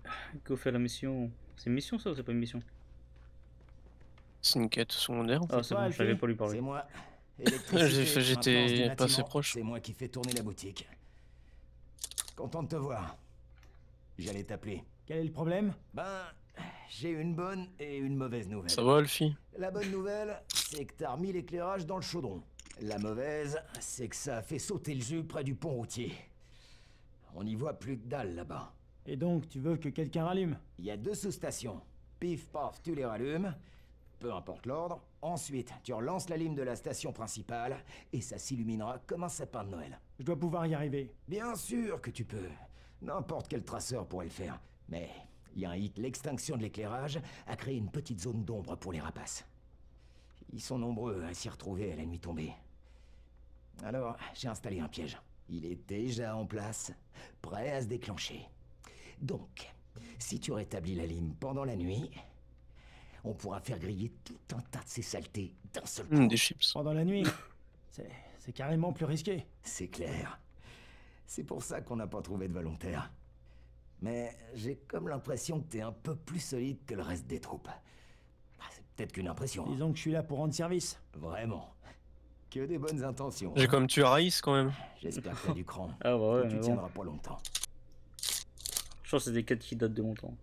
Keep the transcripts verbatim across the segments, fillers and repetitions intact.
Go fait la mission. C'est une mission ça ou c'est pas une mission? C'est une quête secondaire. Ah c'est bon, je savais pas lui parler. C'est moi. J'ai fait, Électricité, maintenance du j'étais pas assez bâtiment, proche. c'est moi qui fais tourner la boutique. Content de te voir. J'allais t'appeler. Quel est le problème? Ben, j'ai une bonne et une mauvaise nouvelle. Ça va, Alfie? La bonne nouvelle, c'est que t'as remis l'éclairage dans le chaudron. La mauvaise, c'est que ça a fait sauter le jus près du pont routier. On n'y voit plus que dalle là-bas. Et donc, tu veux que quelqu'un rallume? Il y a deux sous-stations. Pif paf, tu les rallumes. Peu importe l'ordre. Ensuite, tu relances la lime de la station principale et ça s'illuminera comme un sapin de Noël. Je dois pouvoir y arriver. Bien sûr que tu peux. N'importe quel traceur pourrait le faire. Mais il y a un hit, l'extinction de l'éclairage a créé une petite zone d'ombre pour les rapaces. Ils sont nombreux à s'y retrouver à la nuit tombée. Alors, j'ai installé un piège. Il est déjà en place, prêt à se déclencher. Donc, si tu rétablis la lime pendant la nuit, on pourra faire griller tout un tas de ces saletés d'un seul coup. Mmh, des chips. Pendant la nuit, c'est c'est carrément plus risqué. C'est clair. C'est pour ça qu'on n'a pas trouvé de volontaire. Mais j'ai comme l'impression que t'es un peu plus solide que le reste des troupes. Ah, c'est peut-être qu'une impression. Disons que je suis là pour rendre service. Vraiment. Que des bonnes intentions. J'ai quand même tué Raïs quand même. J'espère que t'as du cran. Ah bah ouais, tu mais bon. tiendras pas longtemps. Je pense que c'est des quêtes qui datent de longtemps.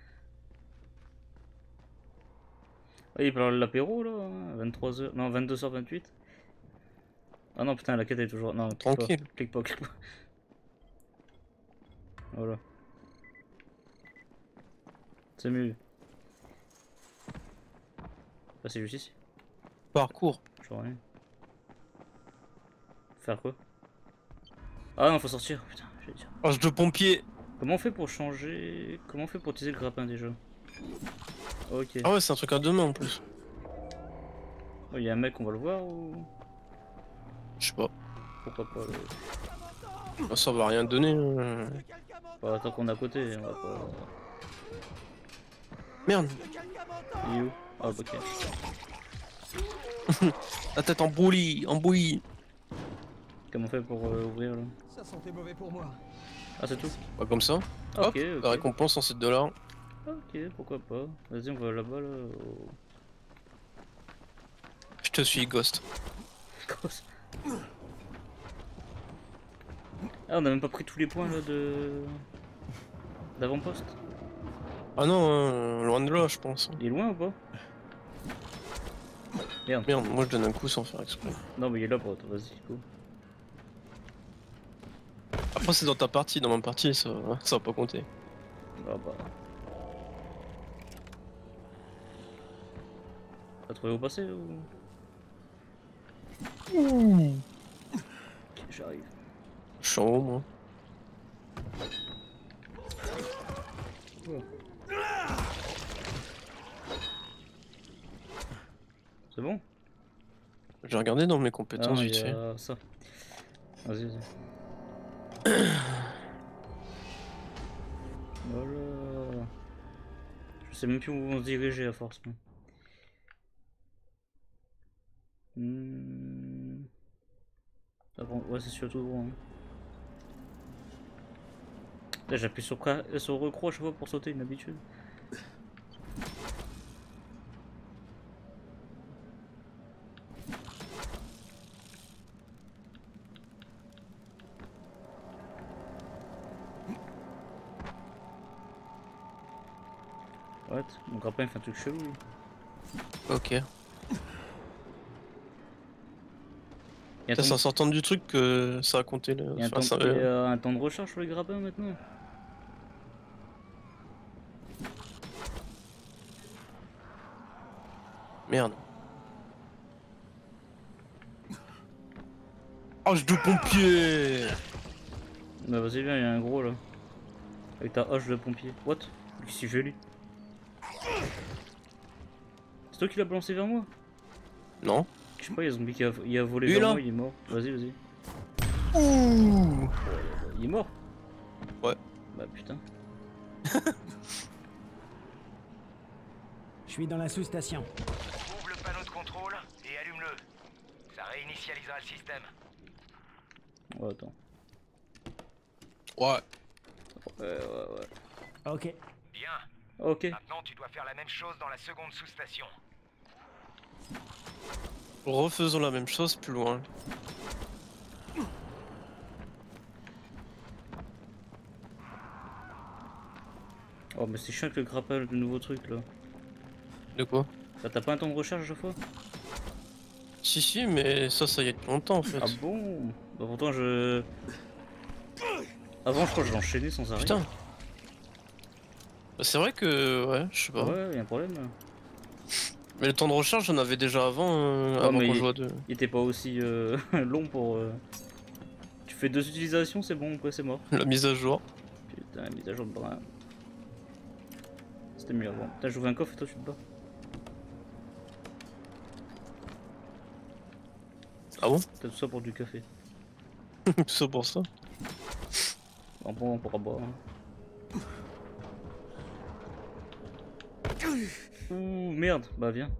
Ah, il parle de l'apéro là, hein, vingt-trois heures, non vingt-deux heures vingt-huit. Ah non putain la quête est toujours... Non, clique Tranquille. pas, clique pas, clique pas. Voilà. C'est mieux. Ah c'est juste ici. Parcours. Je vois rien. Faire quoi? Ah non faut sortir, putain, j'allais dire. Ange de pompier. Comment on fait pour changer... Comment on fait pour utiliser le grappin déjà? Ok. Ah ouais, c'est un truc à deux mains en plus. Oh, il y a un mec, on va le voir ou... Je sais pas. Pourquoi pas le... Ah, ça va rien donner. hein. Bah, tant qu'on est à côté, on va pas... Merde. Il est où? Ah ok. La tête en bouillie, en bouillie. Comment on fait pour euh, ouvrir là? Ça sentait mauvais pour moi. Ah c'est tout? Pas comme ça. Ok, Hop, ok. la récompense en sept dollars. Ok, pourquoi pas. Vas-y, on va là-bas là. Au... Je te suis, Ghost. Grosse. Ah, on a même pas pris tous les points là de... d'avant-poste. Ah non, hein, loin de là, je pense. Il est loin ou pas? Merde. Merde, moi je donne un coup sans faire exprès. Non mais il est là pour toi, vas-y, go. Après, c'est dans ta partie, dans ma partie, ça, ça va pas compter. Ah bah... T'as trouvé où passer ou... Ok, j'arrive. Je suis en haut, moi. Oh. C'est bon? J'ai regardé dans mes Ah compétences non, vite il y fait. a ça. Vas-y, vas-y. Voilà. Je sais même plus où on se dirigeait à force. moi. Hmm. Ah bon, ouais, c'est surtout droit. Hein. Là, j'appuie sur, cra- sur recroix à chaque fois pour sauter, une habitude. What? Mon grappin il fait un truc chelou. lui. Ok. Il y a un Ça, c'est temps- en sortant du truc que ça a compté. Le... il y a un enfin, temps- ça- il y a un temps de recharge sur les grappins maintenant. Merde. Ange de pompier. Bah vas-y viens, il y a un gros là. Avec ta hache de pompier. What? Qu'est-ce qu'il fait lui? C'est toi qui l'as balancé vers moi? Non. Je sais pas, il y a un zombie qui a, il a volé Lui, vers là moi, il est mort. Vas-y, vas-y. Ouh. Il est mort? Ouais. Bah putain. Je suis dans la sous-station. Ouvre le panneau de contrôle et allume-le. Ça réinitialisera le système. Oh, attends. Ouais. Ouais, ouais, ouais. Ok. Bien. Ok. Maintenant, tu dois faire la même chose dans la seconde sous-station. Refaisons la même chose plus loin. Oh mais c'est chiant avec le grappin, le nouveau truc là. De quoi? Bah, t'as pas un temps de recharge à chaque fois? Si si, mais ça, ça y est depuis longtemps en fait. Ah bon? Bah pourtant je... Avant je crois que je l'enchaînais sans arrêt. Putain. Bah, c'est vrai que... ouais, je sais pas. Ouais, y'a un problème là. Mais le temps de recharge, j'en avais déjà avant, euh, Ouais, avant mais qu'on il- joue à deux. Il était pas aussi euh, long pour... euh, Tu fais deux utilisations, c'est bon, après c'est mort. La mise à jour. Putain, mise à jour de bras. C'était mieux avant. Putain, j'ouvre un coffre et toi tu te bats. Ah bon? T'as tout ça pour du café. Tout ça pour ça. En bon, on pourra boire. Hein. Ouh, merde, bah viens.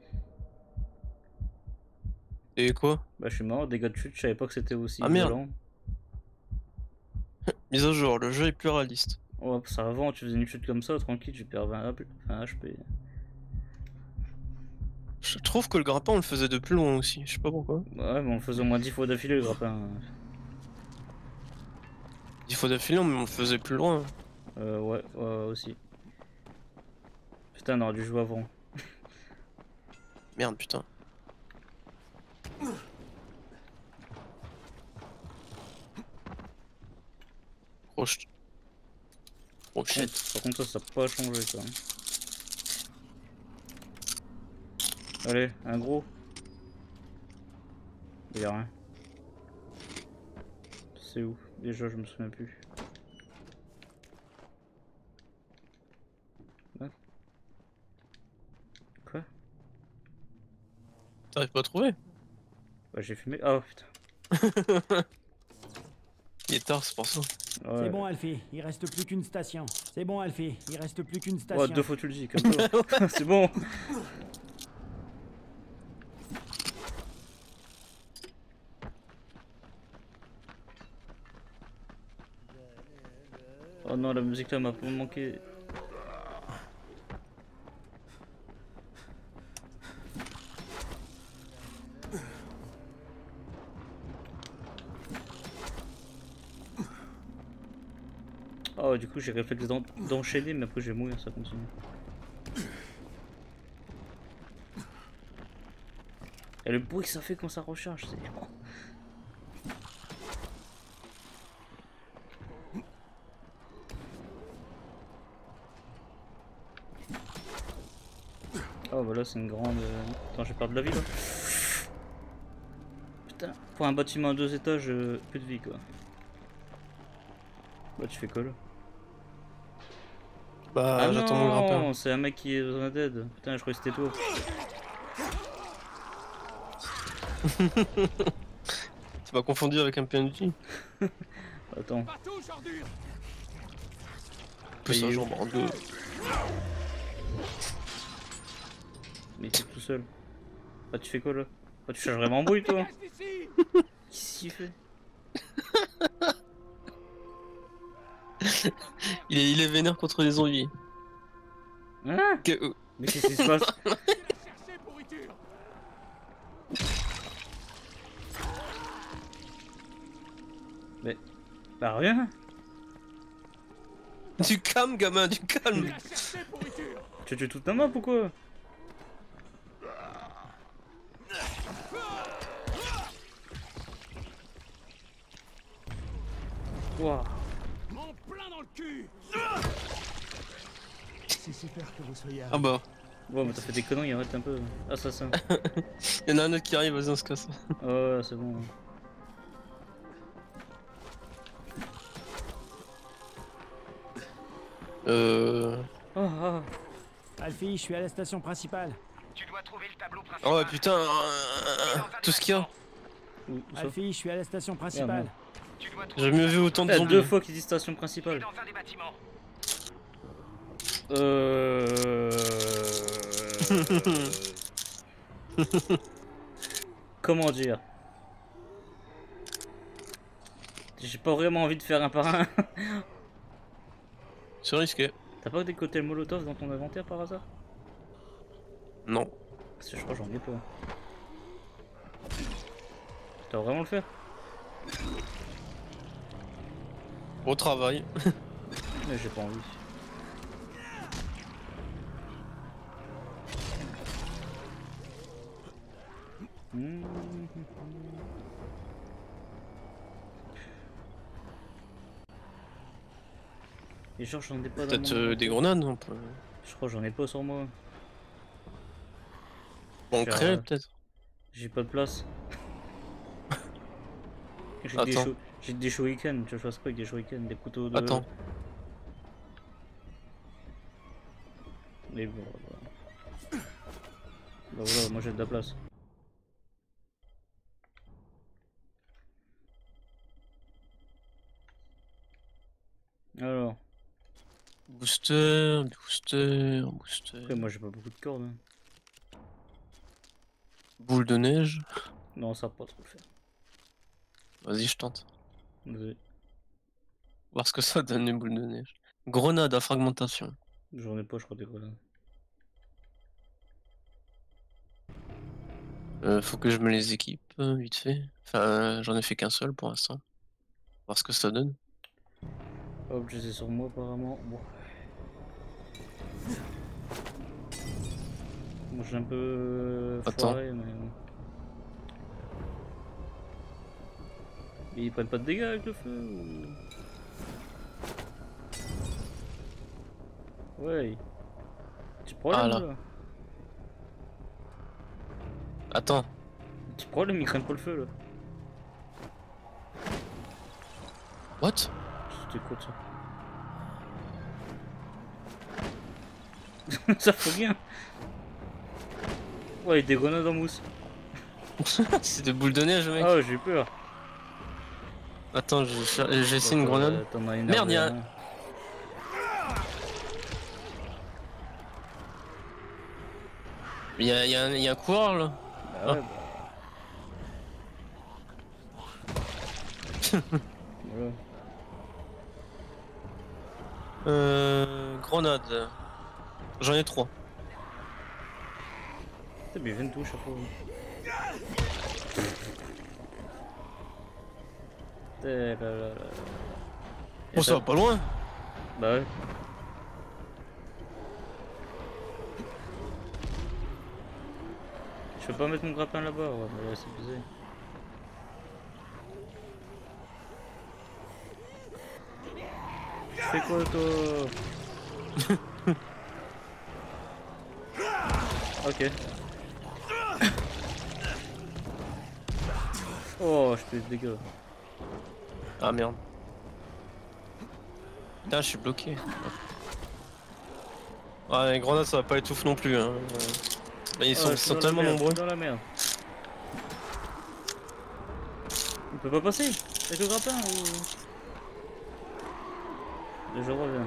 Et quoi? Bah je suis mort, dégâts de chute, je savais pas que c'était aussi Ah, merde. violent. Mise à jour, le jeu est plus réaliste. Ouais, ça avant, tu faisais une chute comme ça, tranquille, tu perds vingt H P. Je trouve que le grappin on le faisait de plus loin aussi, je sais pas pourquoi. Ouais, mais on le faisait au moins dix fois d'affilée le grappin. dix fois d'affilée, mais on le faisait plus loin. Euh, ouais, ouais, aussi. Putain, on aurait dû jouer avant. Merde, putain. Roche. Rochette. Par contre, ça, ça n'a pas changé ça. Allez, un gros. Il y a rien. C'est où? Déjà, je me souviens plus. Ouais. Quoi? T'arrives pas à trouver? Bah, j'ai fumé. Oh putain. Il est tard, c'est pour ça. Ouais. C'est bon, Alfie, il reste plus qu'une station. C'est bon, Alfie, il reste plus qu'une station. Ouais, deux fois tu le dis, comme ça. C'est bon. Oh non, la musique là m'a pas manqué. Oh, du coup, j'ai réflexe d'en- d'enchaîner, mais après je vais mourir, ça continue. Et le bruit que ça fait quand ça recharge, c'est. Oh, bah là, c'est une grande. euh, Attends, j'ai peur de la vie là. Putain, pour un bâtiment à deux étages, euh, plus de vie quoi. Bah, tu fais quoi là? Bah, Ah j'attends mon grappin. non, c'est un mec qui est dans un dead. Putain, je croyais que c'était toi. Tu m'as confondu avec un P N J. Attends. Plus il un est jambe en deux. Mais t'es tout seul. Ah, tu fais quoi là? Ah, tu cherches vraiment bruit toi? Qu'est-ce qu'il fait? Il est, il est vénère contre les zombies. Hein? Que- euh, Mais qu'est-ce qui se passe? Mais. Bah rien! Du calme, gamin, du calme. Tu tues toute ta map ou quoi? Wouah! Mon plein dans le cul. C'est super que vous soyez Ah bah, Bon, mais t'as fait des conneries, arrête un peu. Assassin. il y en a un autre qui arrive, vas-y, on se casse. Oh, ouais, c'est bon. Euh. Oh, oh. Alfie, je suis à la station principale. Tu dois trouver le tableau principal. Oh ouais, putain, euh, tout ce qu'il y a. Où, où ça? Alfie, je suis à la station principale. Merde. Tu dois trouver J'ai jamais vu autant de Eh, zombies. deux fois qu'il dit station Il est principale. dans un des bâtiments. Euh... Comment dire? J'ai pas vraiment envie de faire un par un. C'est risqué. T'as pas des cocktails molotov dans ton inventaire par hasard? Non. Parce que je crois que j'en ai pas. Tu vas vraiment le faire? Au travail. Mais j'ai pas envie. Mmh. Et genre j'en ai pas dans Peut-être mon... euh, des grenades, on peut. Je crois que j'en ai pas sur moi. On J'ai, crée euh, peut-être. J'ai pas de place. J'ai des, Attends. shou- j'ai des shurikens, tu vois, je quoi avec des shurikens, des couteaux de... Attends. Mais bon, voilà. Bah voilà, moi j'ai de la place. Alors, Booster, booster, booster. après moi j'ai pas beaucoup de cordes. Hein. Boule de neige. Non, ça va pas trop le faire. Vas-y, je tente. Désolé. Voir ce que ça donne une boule de neige. Grenade à fragmentation. J'en ai pas, je crois, des grenades. Euh, faut que je me les équipe euh, vite fait. Enfin, euh, j'en ai fait qu'un seul pour l'instant. Voir ce que ça donne. Hop, je les ai sur moi apparemment. Bon. Moi j'ai un peu euh, Attends. foiré, mais... mais ils prennent pas de dégâts avec le feu ou... Ouais. Petit problème Ah, là. là. Attends. Petit problème, ils craignent pas le feu là. What? C'était quoi ça? Ça fait rien. Ouais, des grenades en mousse. C'est des boules de neige, mec. Ah ouais, j'ai eu peur. Attends, j'ai cher- j'ai essayé une Bon, grenade. euh, t'en as une Merde, armée, y'a- hein. Il y a, y a un- y a un coureur là. Bah ouais, bah. Voilà. Euh. Grenade. J'en ai trois. Putain, mais ils viennent tout chaque fois. Putain, là, là, là. Et Oh, ça va pas loin. Bah ouais. Je peux pas mettre mon grappin là-bas, ouais, mais là c'est bizarre. Tu fais quoi toi? Ok. Oh, je fais des dégâts. Ah merde. Putain, je suis bloqué. Ah, les grenades ça va pas être ouf non plus. Hein. Bah, ils sont, Ah, ils je suis sont dans la tellement merde, je nombreux. suis dans la merde. On peut pas passer avec le grappin ou... Je reviens.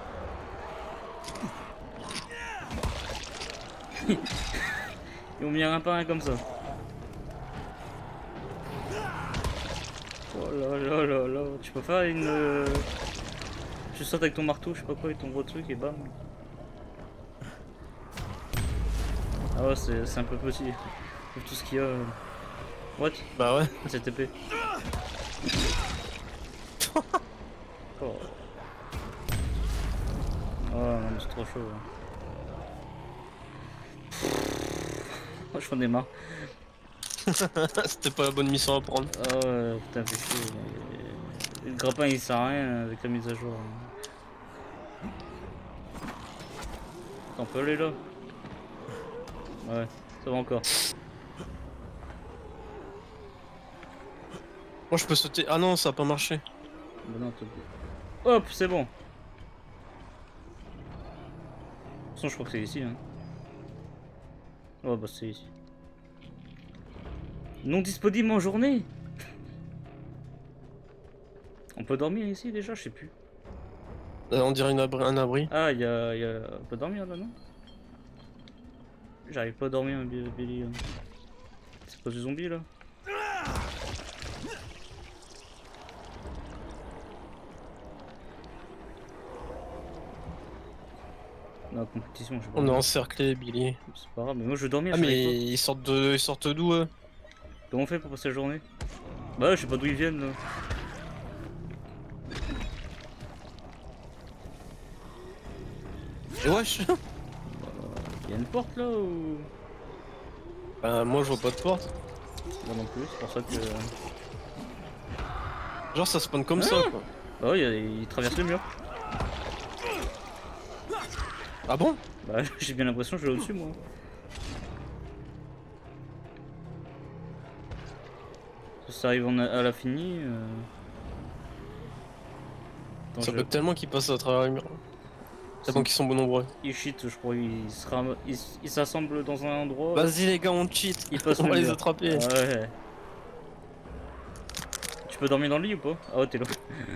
Ils ont mis un par un comme ça. Oh là là là là, tu peux faire une... euh, Tu sautes avec ton marteau, je sais pas quoi, avec ton gros truc et bam. Ah ouais, c'est c'est un peu petit. Pour tout ce qu'il y a... euh. What? Bah ouais. C'est T P. Oh. Oh non, mais c'est trop chaud. Hein. Oh, j'en ai marre. C'était pas la bonne mission à prendre. Ah ouais, putain, fait chier. mais- Le grappin il sert à rien avec la mise à jour. On peut aller là? Ouais, ça va encore. Moi je peux sauter. Ah non, ça a pas marché. Bah non, tout- Hop, c'est bon. De toute façon, je crois que c'est ici. Hein. Oh bah c'est ici. Non disponible en journée. On peut dormir ici déjà, je sais plus. Euh, on dirait une abri- un abri. Ah, il y a, y a... On peut dormir là, non? J'arrive pas à dormir, Bi- Billy. hein. C'est pas du zombie là? Dans la compétition, je sais pas. On est encerclé, Billy. C'est pas grave, mais moi je veux dormir. Ah, je mais savais ils sortent de... ils sortent d'où eux? pas. Comment on fait pour passer la journée? Bah, je sais pas d'où ils viennent là. Et wesh. Y'a une porte là ou. Bah, moi je vois pas de porte. Moi non plus, c'est pour ça que. Genre ça spawn comme Ah ça quoi. Bah, ouais, il traverse le mur. Ah bon? Bah, j'ai bien l'impression que je suis au-dessus moi. Ça arrive en a- à la finie. Euh... Attends, Ça je- peut tellement qu'ils passent à travers les murs. Tellement qu'ils sont bon nombreux. Ils cheat, je crois. Ils se ram- ils s- ils s'assemblent dans un endroit. Vas-y les gars, on cheat. Ils passent On le va les mur. attraper. Ouais. Tu peux dormir dans le lit ou pas? Ah ouais, t'es là.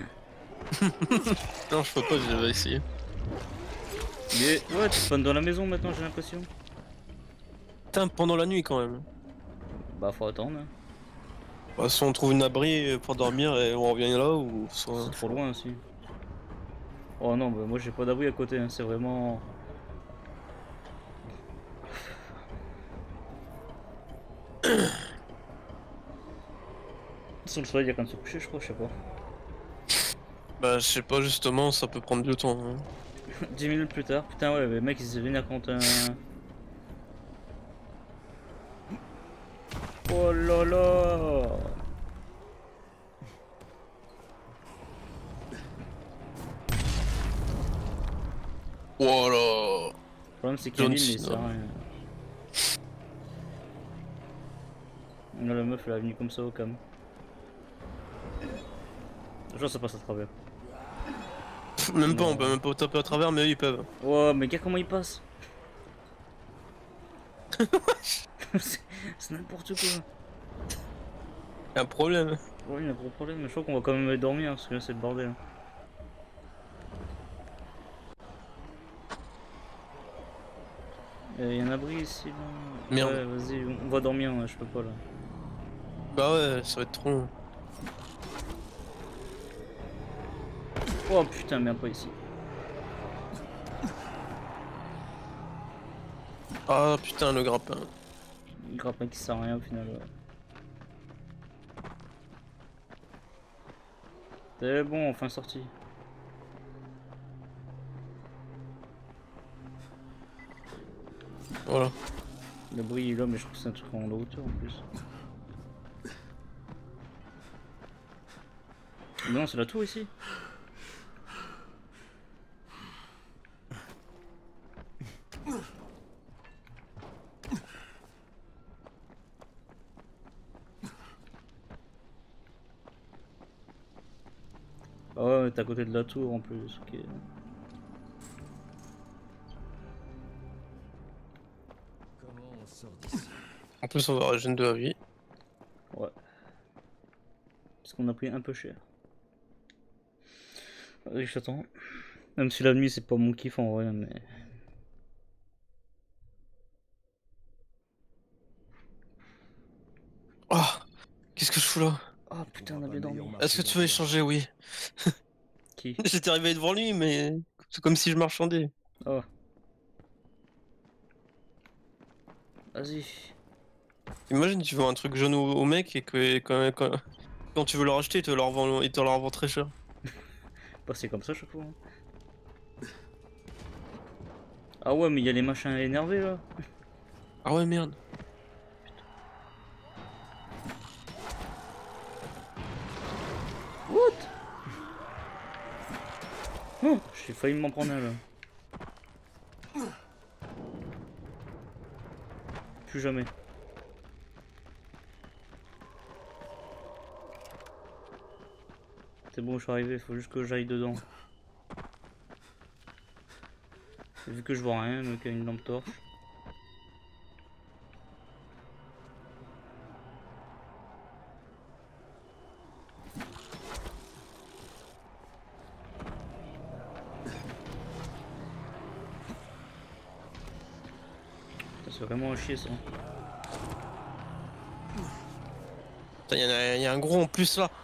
Non, je peux pas, j'avais essayé. Mais ouais, tu spawns dans la maison maintenant, j'ai l'impression. Putain, pendant la nuit quand même. Bah, faut attendre. Hein. Bah, soit on trouve une abri pour dormir et on revient là, ou soit. C'est trop loin aussi. Oh non, bah moi j'ai pas d'abri à côté, hein. C'est vraiment. Sur le soleil, il y a quand même se coucher, je crois, je sais pas. Bah, je sais pas, justement, ça peut prendre du temps. Hein. dix minutes plus tard, putain, ouais, le mec il s'est vénère quand un. Oh là là! Voilà. Le problème c'est qu'il John est mais Cena. ça rien. Là, la meuf elle est venue comme ça au cam. Genre ça passe à travers. Même pas, on peut même pas taper à travers, mais eux ils peuvent. Oh, mais gars, comment il passe? C'est c'est n'importe quoi. Y'a un problème. Ouais, il y a un gros problème, mais je crois qu'on va quand même aller dormir parce que là c'est le bordel. Il y a un abri ici là. Merde. Ouais, vas-y, on va dormir, ouais, je peux pas là. Bah ouais, ça va être trop long. Oh putain, merde, pas ici. Ah putain, le grappin. Le grappin qui sert à rien au final. Ouais. C'est bon, enfin sorti. Voilà. Le bruit est là, mais je trouve que c'est un truc en hauteur en plus. Mais non, c'est la tour ici. Ah ouais, t'es à côté de la tour en plus. Ok. Comment on sort d'ici? En plus, on va régénérer de la vie. Ouais. Parce qu'on a pris un peu cher. Allez, j'attends. Même si la nuit c'est pas mon kiff en vrai, mais. Oh, qu'est-ce que je fous là? Oh putain, on a bien dormi. Est-ce que tu veux échanger? Oui. Qui? J'étais arrivé devant lui, mais c'est comme si je marchandais. Oh. Vas-y. Imagine, tu vends un truc jaune au, au mec et que quand, quand, quand tu veux le racheter, il te le revend, il te le revend très cher. Bah, c'est comme ça chaque fois. Hein. Ah ouais, mais il y a les machins énervés là. Ah ouais, merde. What? Oh, j'ai failli m'en prendre un là. Plus jamais. C'est bon, je suis arrivé, faut juste que j'aille dedans. Vu que je vois rien, donc il y a une lampe torche. C'est vraiment à chier ça. Putain, y'en a, y a un gros en plus là.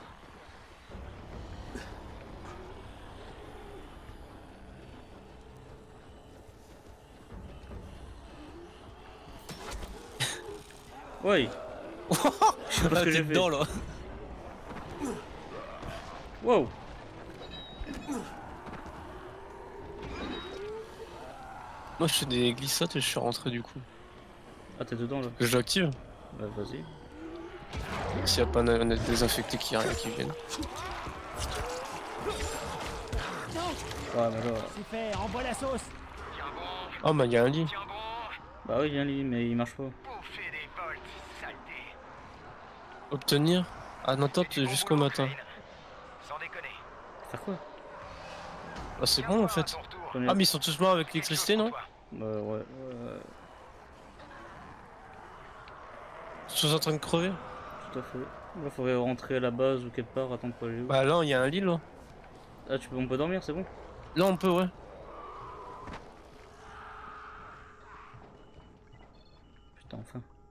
Ouais. Je sais pas ce que T'es j'ai fait. dedans là. Wow. Moi je fais des glissades et je suis rentré du coup. Ah, t'es dedans là. Que je l'active. Bah, vas-y. S'il n'y a pas un net désinfecté qui, qui vienne. Ouais, mais là. C'est fait, envoie la sauce. Oh bah y'a un lit. Bah oui, il y a un lit, mais il marche pas. Obtenir. Ah non, top jusqu'au matin. Faire quoi? Ah c'est bon en fait. Prenez- Ah mais ils sont tous morts avec l'électricité non? Bah ouais. ouais. Ils sont tous en train de crever. Tout à fait. Là, faudrait rentrer à la base ou quelque part, attendre pour aller où. Bah là il y a un lit là. Ah, tu peux, on peut dormir, c'est bon? Là on peut ouais. Putain, enfin.